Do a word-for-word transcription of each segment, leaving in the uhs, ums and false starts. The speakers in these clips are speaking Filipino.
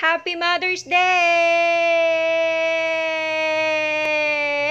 Happy Mother's Day!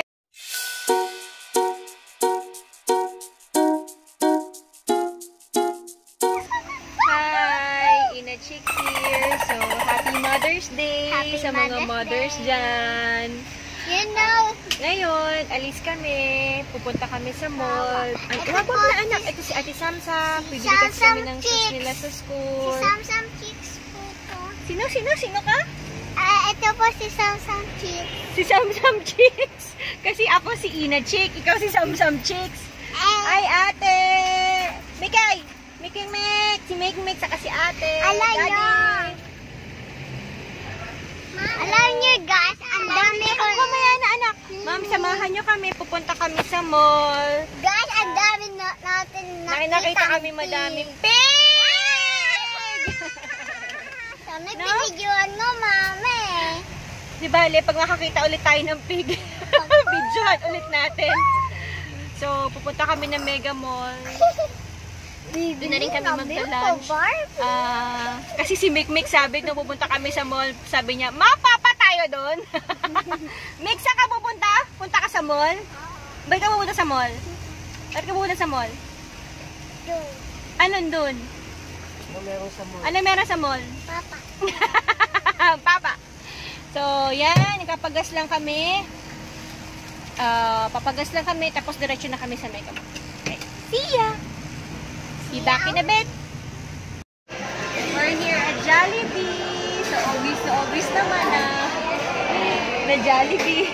Hi! Ina Chick here. So, Happy Mother's Day Happy sa mga Mother's mothers Day. dyan. You know, Ngayon, alis kami. Pupunta kami sa mall. Ay, Ito wag po wag na si- anak. Ito si Ate Samsa. si Bibili kasi kami Samsam ng shoes Chicks. nila sa si school. Samsam Chicks po to. Sino? Sino? Sino ka? Ah, ito po si Samsam Chicks. Si Samsam Chicks. Kasi ako si Ina Chick. Ikaw si Samsam Chicks. Eh, Ay, ate! Mikay! Mikay Mek! Si Mek Mek saka si ate. Alam Daddy. nyo. Alam niyo guys, ang dami ko. Ako mamaya na anak. Ma'am, samahan nyo kami. Pupunta kami sa mall. Guys, ang dami na, natin Nakita nakita. kami madaming pig! Sana No? pinigyan mo, mami. Di bale, pag makakita ulit tayo ng pig, videohan ulit natin. So, pupunta kami ng Mega Mall. Doon na rin kami magla-lunch. Ah, kasi si Mick Mick sabi nung pupunta kami sa mall, sabi niya, "Mapapa tayo doon." Mick, saan ka pupunta? Punta ka sa mall? Ba't ka pupunta sa mall? Ba't ka pupunta sa mall? Anong doon? Ano meron sa mall? Ano meron sa mall? Papa. Papa. So, yan. Nagpapagas lang kami. Ah, papagas lang kami. Tapos diretso na kami sa Mega Mall. Okay. See ya! Be back in a bit. We're here at Jollibee. So, obvious na obvious naman na na Jollibee.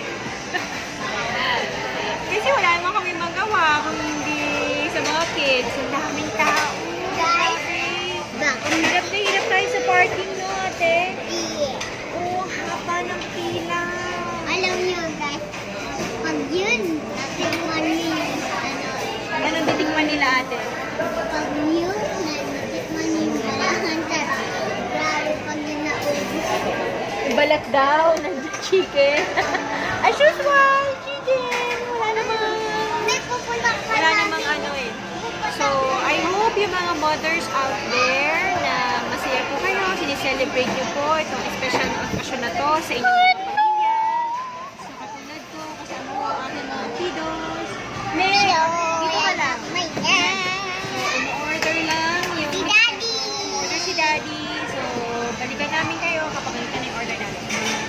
Kasi wala naman kami magawa kung hindi sa mga kids. Ang daming tao. Guys, Ang hirap na hirap tayo sa parking, no, ate? yeah. Oo, haba ng pila. Alam niyo guys, pag yun, natikman niyo yung ano, Anong titikman nila, ate? pag yun, natikman niyo yung balahan, grabe pag yun naubos. Balat daw ng chicken. As usual, chicken. Wala namang, May pupunta ka wala na namang din. ano eh. So, I hope yung mga mothers out there na masaya po kayo, sinicelebrate nyo po itong special na okasyon na to sa inyong mga pamilya. So, katulad ko, kasama ko ang aking mga kiddos. May, dito ka lang. May dad. Order lang yung Si Daddy. order si Daddy. So, balikan namin kayo kapag ganito na yung order namin.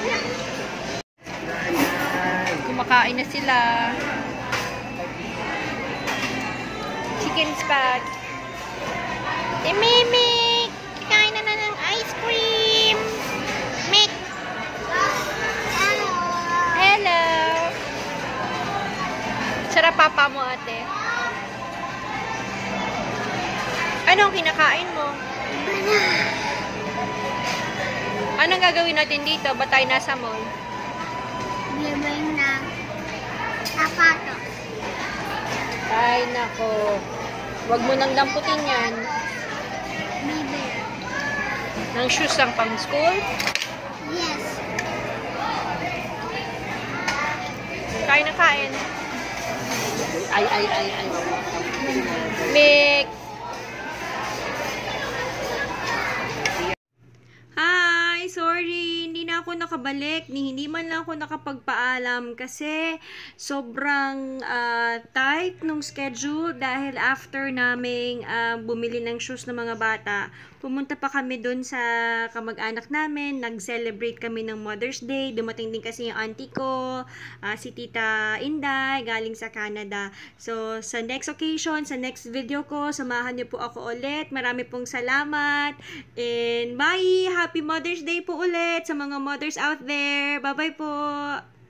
Kumakain na sila. Chicken spag. Si Mimi! Kikain na na ng ice cream! Mick! Hello! Sarap papa mo, ate. Anong kinakain mo? Anong gagawin natin dito? Ba't tayo nasa mall? Bibay na sapatos. Ay, nako. Huwag mo nang damputin yan. Bibay. Ng shoes ang pang school. Yes. Kain na kain. Ay, ay, ay, ay. Mick! Hi! Sorry, hindi na ako nakabalik. Ni hindi man lang ako nakapagpaalam kasi sobrang ah, tight nung schedule dahil after naming ah, bumili ng shoes ng mga bata, pumunta pa kami dun sa kamag-anak namin, nag-celebrate kami ng Mother's Day. Dumating din kasi yung auntie ko, ah, si Tita Inday, galing sa Canada. So, sa next occasion, sa next video ko, samahan niyo po ako ulit. Marami pong salamat. And bye! Happy Mother's Day po ulit sa mga mothers out there. Bye-bye po!